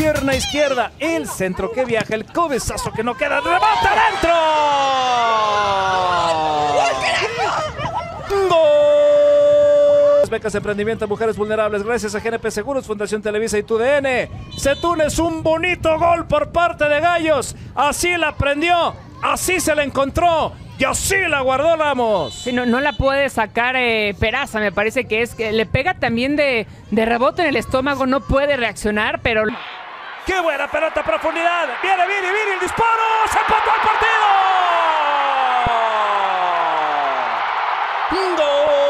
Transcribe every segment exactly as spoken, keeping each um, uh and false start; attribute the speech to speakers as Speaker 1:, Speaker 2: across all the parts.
Speaker 1: pierna izquierda, el centro que viaja, el cabezazo que no queda, ¡remata adentro! ¡Gol! Becas Emprendimiento a Mujeres Vulnerables, gracias a G N P Seguros, Fundación Televisa y T U D N. Setunes, un bonito gol por parte de Gallos, así la prendió, así se la encontró. Y así la guardó Ramos.
Speaker 2: Sí, no, no la puede sacar eh, Peraza, me parece que es que le pega también de, de rebote en el estómago, no puede reaccionar, pero...
Speaker 1: ¡Qué buena pelota a profundidad! ¡Viene, viene, viene el disparo! ¡Se empató el partido! ¡Gol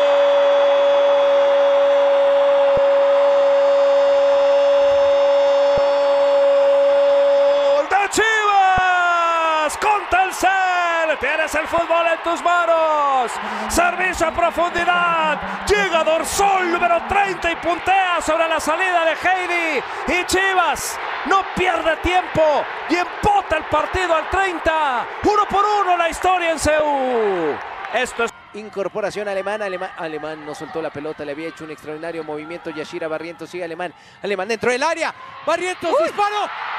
Speaker 1: de Chivas! ¡Con Telcel! Tienes el fútbol en tus manos. Servicio a profundidad. Llega Dorsol número treinta y puntea sobre la salida de Heidi. Y Chivas no pierde tiempo y empata el partido al treinta. Uno por uno la historia en C U. Esto es...
Speaker 3: Incorporación alemana, Alemán, Alemán no soltó la pelota, le había hecho un extraordinario movimiento. Yashira Barrientos sigue Alemán, Alemán dentro del área, Barrientos, ¡uy! Disparo,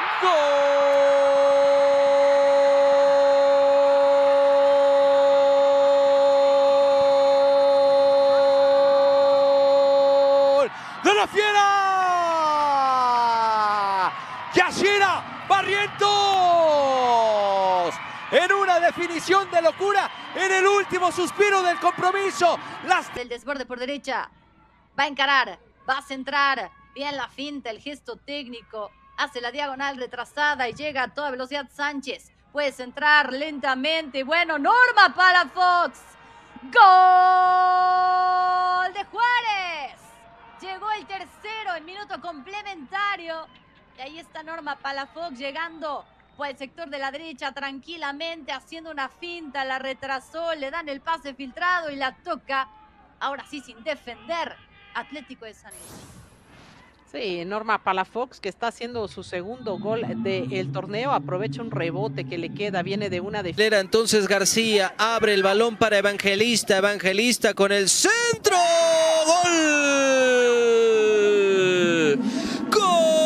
Speaker 3: ¡gol! ¡De la fiera! Yashira Barrientos, en una definición de locura, en el último suspiro del compromiso. Las...
Speaker 4: El desborde por derecha, va a encarar, va a centrar, bien la finta, el gesto técnico, hace la diagonal retrasada y llega a toda velocidad Sánchez. Puede centrar lentamente, bueno, Norma Palafox. ¡Gol de Juárez! Llegó el tercero en minuto complementario. Y ahí está Norma Palafox llegando por el sector de la derecha tranquilamente, haciendo una finta, la retrasó, le dan el pase filtrado y la toca, ahora sí sin defender, Atlético de San Luis.
Speaker 5: Sí, Norma Palafox, que está haciendo su segundo gol del torneo, aprovecha un rebote que le queda, viene de una defensa.
Speaker 3: Entonces García abre el balón para Evangelista, Evangelista con el centro, ¡gol! ¡Gol!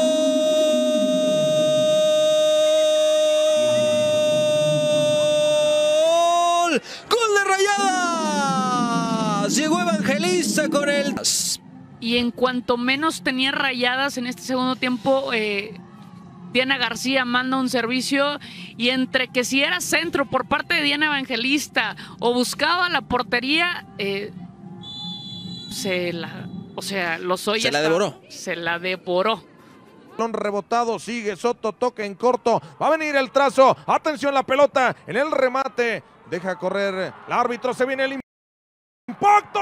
Speaker 3: ¡Gol de Rayadas! Llegó Evangelista con el...
Speaker 2: Y en cuanto menos tenía Rayadas en este segundo tiempo, eh, Diana García manda un servicio y entre que si era centro por parte de Diana Evangelista o buscaba la portería, eh, se la... O sea, los hoy
Speaker 3: Se la devoró.
Speaker 2: Se la devoró.
Speaker 6: Balón rebotado, sigue Soto, toca en corto, va a venir el trazo, atención la pelota en el remate, deja correr el árbitro, se viene el impacto.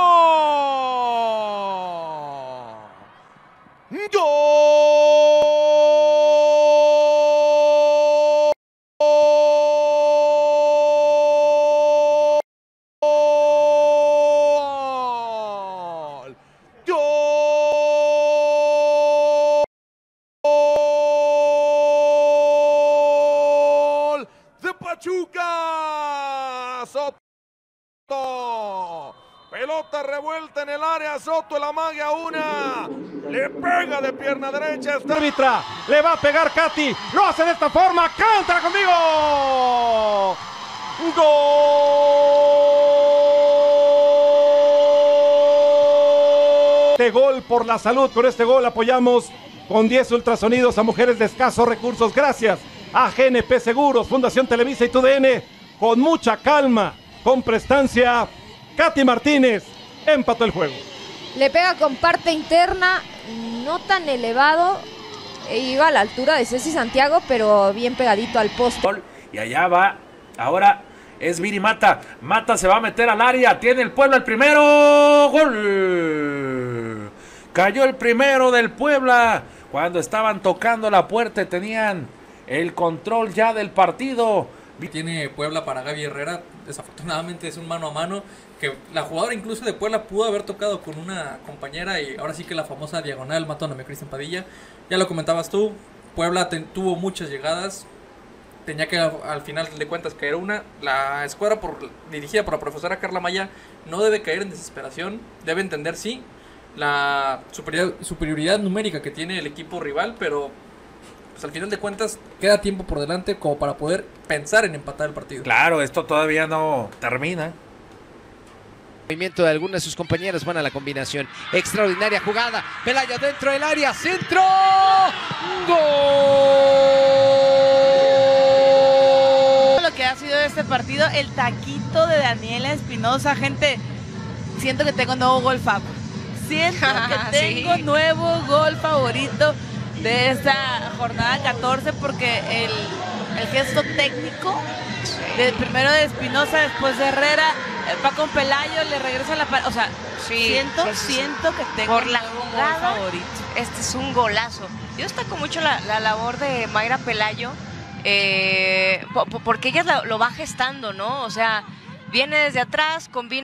Speaker 6: ¡Gol! ¡Gol! ¡De Pachuca! Soto. Pelota revuelta en el área, Soto la magia una, le pega de pierna derecha.
Speaker 1: Esta árbitra, le va a pegar Katy, lo hace de esta forma, cántala conmigo. ¡Gol! Este gol por la salud, con este gol apoyamos con diez ultrasonidos a mujeres de escasos recursos. Gracias a G N P Seguros, Fundación Televisa y T U D N, con mucha calma, con prestancia. Katy Martínez empató el juego.
Speaker 7: Le pega con parte interna, no tan elevado, e iba a la altura de Ceci Santiago, pero bien pegadito al poste.
Speaker 8: Y allá va, ahora es Viri Mata, Mata se va a meter al área, tiene el Puebla el primero, gol. Cayó el primero del Puebla, cuando estaban tocando la puerta y tenían el control ya del partido.
Speaker 9: Tiene Puebla para Gaby Herrera, desafortunadamente es un mano a mano, que la jugadora incluso de Puebla pudo haber tocado con una compañera y ahora sí que la famosa diagonal mató a Cristian Padilla. Ya lo comentabas tú, Puebla ten, tuvo muchas llegadas, tenía que al final de cuentas caer una. La escuadra por, dirigida por la profesora Carla Maya no debe caer en desesperación, debe entender sí la superioridad, superioridad numérica que tiene el equipo rival, pero pues al final de cuentas queda tiempo por delante como para poder pensar en empatar el partido.
Speaker 8: Claro, esto todavía no termina.
Speaker 3: Movimiento de algunas de sus compañeros, van a la combinación. Extraordinaria jugada. Pelayo dentro del área. Centro. Gol.
Speaker 10: Lo que ha sido este partido, el taquito de Daniela Espinosa. Gente, siento que tengo nuevo gol fav. Siento que tengo sí. nuevo gol favorito de esta jornada catorce porque el, el gesto técnico del primero de Espinosa, después de Herrera, Paco Pelayo le regresa la... O sea, sí, siento, sí, sí, siento que tengo
Speaker 11: por la
Speaker 10: un
Speaker 11: jugada,
Speaker 10: gol favorito.
Speaker 11: Este es un golazo. Yo destaco mucho la, la labor de Mayra Pelayo, eh, porque ella lo, lo va gestando, ¿no? O sea, viene desde atrás, combina